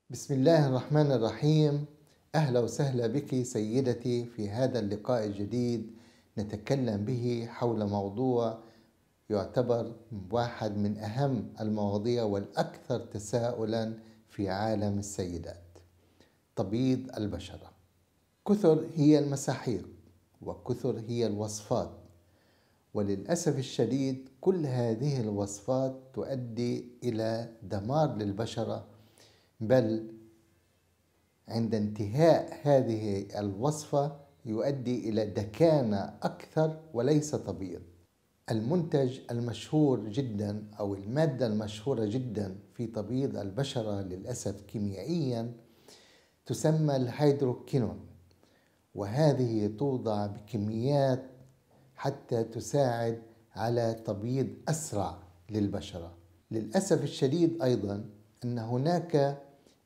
بسم الله الرحمن الرحيم. أهلا وسهلا بك سيدتي في هذا اللقاء الجديد، نتكلم به حول موضوع يعتبر واحد من أهم المواضيع والأكثر تساؤلا في عالم السيدات: تبييض البشرة. كثر هي المساحيق وكثر هي الوصفات، وللأسف الشديد كل هذه الوصفات تؤدي إلى دمار للبشرة، بل عند انتهاء هذه الوصفة يؤدي إلى دكانة أكثر وليس تبييض. المنتج المشهور جدا أو المادة المشهورة جدا في تبييض البشرة للأسف كيميائيا تسمى الهيدروكينون، وهذه توضع بكميات حتى تساعد على تبييض أسرع للبشرة. للأسف الشديد أيضا أن هناك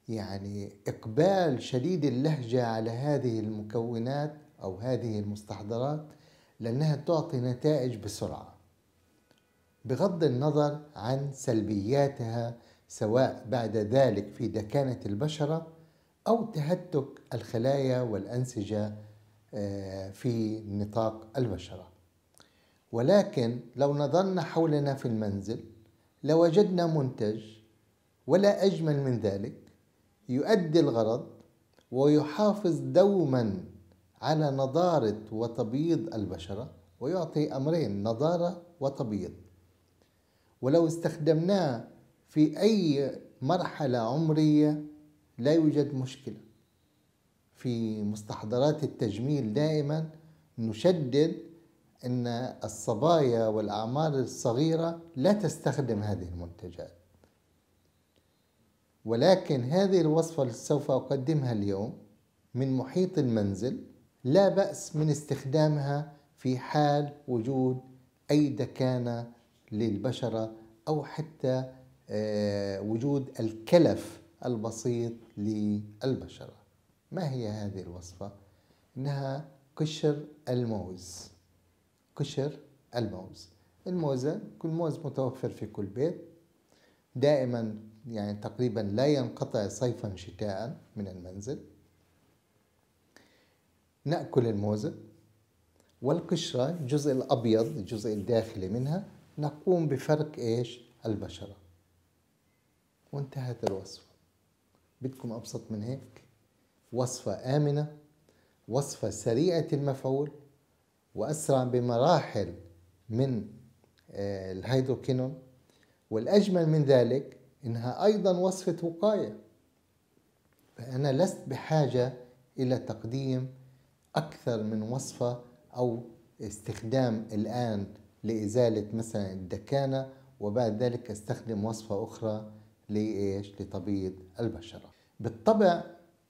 إقبال شديد اللهجة على هذه المكونات أو هذه المستحضرات لأنها تعطي نتائج بسرعة، بغض النظر عن سلبياتها، سواء بعد ذلك في دكانة البشرة أو تهتك الخلايا والأنسجة في نطاق البشرة. ولكن لو نظرنا حولنا في المنزل لوجدنا منتج ولا أجمل من ذلك، يؤدي الغرض ويحافظ دوما على نضارة وتبييض البشرة، ويعطي أمرين: نضارة وتبييض. ولو استخدمناه في أي مرحلة عمرية لا يوجد مشكلة. في مستحضرات التجميل دائما نشدد أن الصبايا والأعمار الصغيرة لا تستخدم هذه المنتجات، ولكن هذه الوصفة التي سوف أقدمها اليوم من محيط المنزل لا بأس من استخدامها في حال وجود أي دكانة للبشرة أو حتى وجود الكلف البسيط للبشرة. ما هي هذه الوصفة؟ إنها قشر الموز. قشر الموز، الموزة، كل موز متوفر في كل بيت دائما، تقريبا لا ينقطع صيفا شتاء من المنزل. نأكل الموزة والقشرة، الجزء الأبيض الجزء الداخلي منها، نقوم بفرك البشرة، وانتهت الوصفة. بدكم أبسط من هيك؟ وصفة آمنة، وصفة سريعة المفعول، وأسرع بمراحل من الهيدروكينون. والأجمل من ذلك إنها أيضا وصفة وقاية، فأنا لست بحاجة إلى تقديم أكثر من وصفة أو استخدام الآن لإزالة مثلا الدكانة وبعد ذلك استخدم وصفة أخرى لتبييض البشرة. بالطبع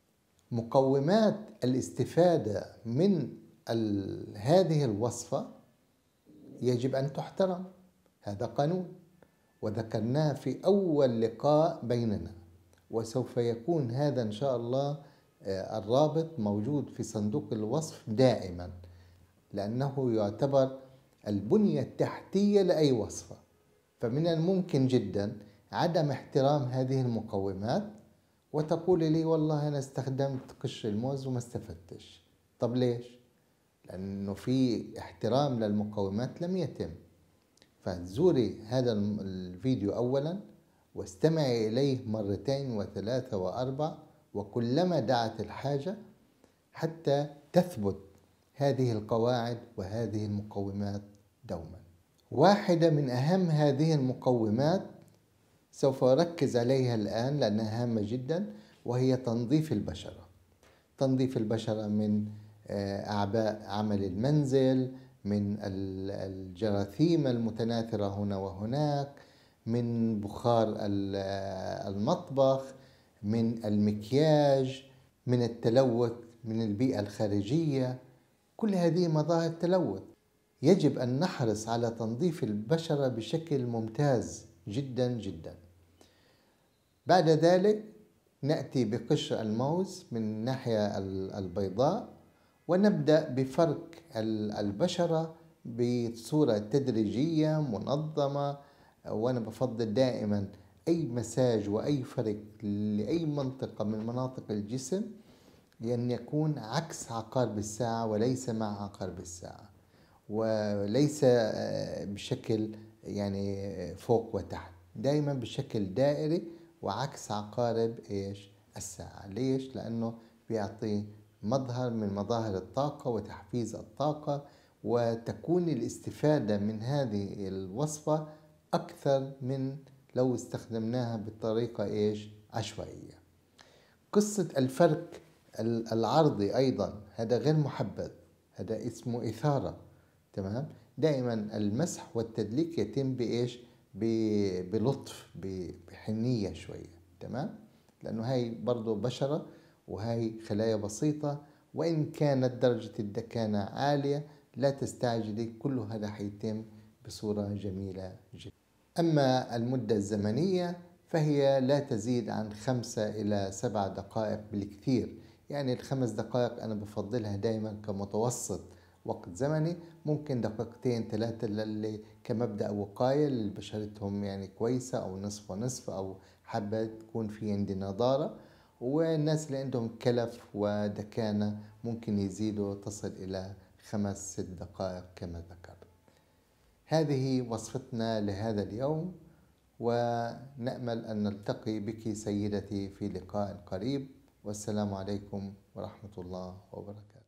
مقومات الاستفادة من هذه الوصفة يجب أن تحترم، هذا قانون، وذكرناه في أول لقاء بيننا، وسوف يكون هذا إن شاء الله الرابط موجود في صندوق الوصف دائما، لأنه يعتبر البنية التحتية لأي وصفة. فمن الممكن جدا عدم احترام هذه المقومات وتقول لي والله أنا استخدمت قشر الموز وما استفدتش. طب ليش؟ لأنه في احترام للمقومات لم يتم. فزوري هذا الفيديو أولا واستمعي إليه مرتين وثلاثة وأربع، وكلما دعت الحاجة، حتى تثبت هذه القواعد وهذه المقومات دوما. واحدة من أهم هذه المقومات سوف أركز عليها الآن لأنها هامة جدا، وهي تنظيف البشرة. تنظيف البشرة من أعباء عمل المنزل، من الجراثيم المتناثرة هنا وهناك، من بخار المطبخ، من المكياج، من التلوث من البيئة الخارجية. كل هذه مظاهر تلوث. يجب أن نحرص على تنظيف البشرة بشكل ممتاز جدا جدا. بعد ذلك نأتي بقشر الموز من الناحية البيضاء، ونبدأ بفرك البشرة بصورة تدريجية منظمة. وأنا بفضل دائما أي مساج وأي فرك لأي منطقة من مناطق الجسم لأن يكون عكس عقارب الساعة وليس مع عقارب الساعة، وليس بشكل يعني فوق وتحت، دائما بشكل دائري وعكس عقارب الساعة. ليش؟ لأنه بيعطي مظهر من مظاهر الطاقة وتحفيز الطاقة، وتكون الاستفادة من هذه الوصفة أكثر من لو استخدمناها بطريقة عشوائية. قصة الفرك العرضي أيضا هذا غير محبذ، هذا اسمه إثارة. تمام. دائما المسح والتدليك يتم بلطف، بحنية شوية. تمام. لأنه هاي برضو بشرة وهاي خلايا بسيطة، وإن كانت درجة الدكانة عالية لا تستعجلي، كل هذا حيتم بصورة جميلة جدا. أما المدة الزمنية فهي لا تزيد عن 5 إلى 7 دقائق بالكثير. يعني ال5 دقائق أنا بفضلها دائما كمتوسط وقت زمني، ممكن دقيقتين 3 للي كمبدأ وقاية اللي بشرتهم يعني كويسة، أو نصف ونصف، أو حابة تكون في عندي نضارة. والناس اللي عندهم كلف ودكانة ممكن يزيدوا، تصل إلى 5 6 دقائق كما ذكرت. هذه وصفتنا لهذا اليوم، ونأمل أن نلتقي بك سيدتي في لقاء قريب، والسلام عليكم ورحمة الله وبركاته.